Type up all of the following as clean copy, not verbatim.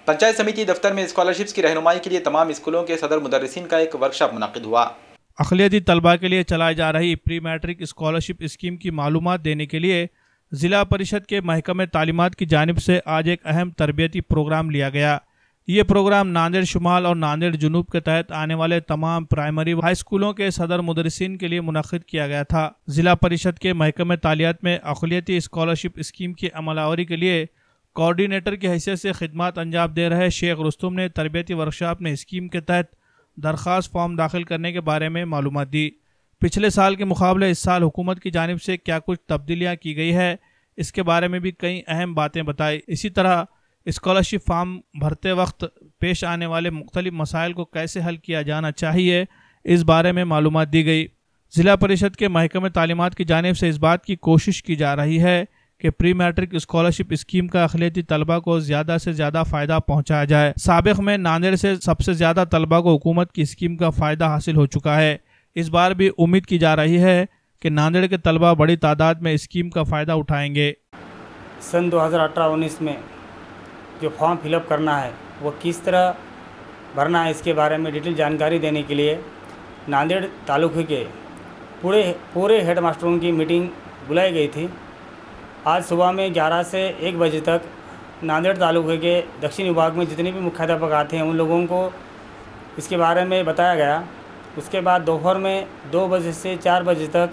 पंचायत समिति दफ्तर में स्कॉलरशिप्स की रहनुमाई के लिए तमाम स्कूलों के सदर मुदर्रिसीन का एक वर्कशॉप मुनक्किद हुआ। अक़लियती तलबा के लिए चलाई जा रही प्री मैट्रिक स्कॉलरशिप स्कीम की मालूमात देने के लिए ज़िला परिषद के महकमे तालीमात की जानिब से आज एक अहम तरबियती प्रोग्राम लिया गया। ये प्रोग्राम नांदेड़ शुमाल और नांदेड़ जुनूब के तहत आने वाले तमाम प्राइमरी व हाई स्कूलों के सदर मुदर्रिसीन के लिए मुनक्किद किया गया था। ज़िला परिषद के महकमे तालीमात में अक़लियती स्कॉलरशिप स्कीम की अमलावरी के लिए कोऑर्डिनेटर की हैसियत से खिदमत अंजाम दे रहे शेख रुस्तुम ने तरबियती वर्कशॉप में स्कीम के तहत दरख्वास्त फॉर्म दाखिल करने के बारे में मालूमात दी। पिछले साल के मुकाबले इस साल हुकूमत की जानिब से क्या कुछ तब्दीलियाँ की गई है, इसके बारे में भी कई अहम बातें बताई। इसी तरह स्कॉलरशिप फॉर्म भरते वक्त पेश आने वाले मुख्तलिफ मसाइल को कैसे हल किया जाना चाहिए, इस बारे में मालूमात दी गई। ज़िला परिषद के महकमे तालीमात की जानिब से इस बात की कोशिश की जा रही है कि प्री मैट्रिक स्कॉलरशिप स्कीम का अक़लियती तलबा को ज़्यादा से ज़्यादा फ़ायदा पहुँचाया जाए। साबिक़ में नांदेड़ से सबसे ज़्यादा तलबा को हुकूमत की स्कीम का फ़ायदा हासिल हो चुका है। इस बार भी उम्मीद की जा रही है कि नांदेड़ के तलबा बड़ी तादाद में स्कीम का फ़ायदा उठाएंगे। सन 2018-19 में जो फॉर्म फिलअप करना है वो किस तरह भरना है, इसके बारे में डिटेल जानकारी देने के लिए नांदेड़ तालुके के पूरे हेड मास्टरों की मीटिंग बुलाई गई थी। आज सुबह में 11 से 1 बजे तक नांदेड़ तालुके के दक्षिण विभाग में जितने भी मुख्याध्यापक आते हैं उन लोगों को इसके बारे में बताया गया। उसके बाद दोपहर में 2 बजे से 4 बजे तक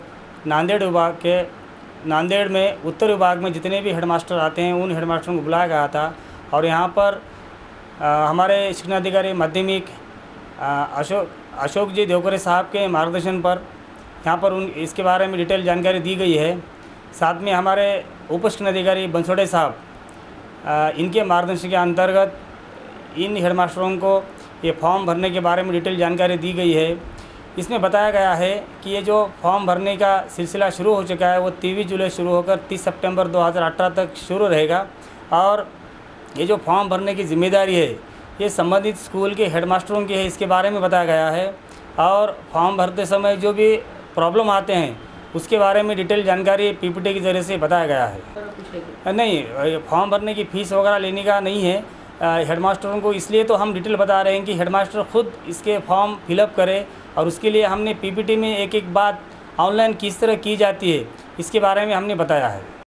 नांदेड़ में उत्तर विभाग में जितने भी हेडमास्टर आते हैं उन हेडमास्टरों को बुलाया गया था। और यहाँ पर हमारे शिक्षणाधिकारी माध्यमिक अशोक जी देवकरे साहब के मार्गदर्शन पर यहाँ पर इसके बारे में डिटेल जानकारी दी गई है। साथ में हमारे उप शिक्षणाधिकारी बंसोड़े साहब इनके मार्गदर्शन के अंतर्गत इन हेडमास्टरों को ये फॉर्म भरने के बारे में डिटेल जानकारी दी गई है। इसमें बताया गया है कि ये जो फॉर्म भरने का सिलसिला शुरू हो चुका है वो 23 जुलाई शुरू होकर 30 सितंबर 2018 तक शुरू रहेगा। और ये जो फॉर्म भरने की जिम्मेदारी है ये संबंधित स्कूल के हेडमास्टरों की है, इसके बारे में बताया गया है। और फॉर्म भरते समय जो भी प्रॉब्लम आते हैं उसके बारे में डिटेल जानकारी पीपीटी के ज़रिए से बताया गया है। नहीं, फॉर्म भरने की फ़ीस वगैरह लेने का नहीं है हेडमास्टरों को, इसलिए तो हम डिटेल बता रहे हैं कि हेडमास्टर खुद इसके फॉर्म फिलअप करे। और उसके लिए हमने पीपीटी में एक एक बात ऑनलाइन किस तरह की जाती है इसके बारे में हमने बताया है।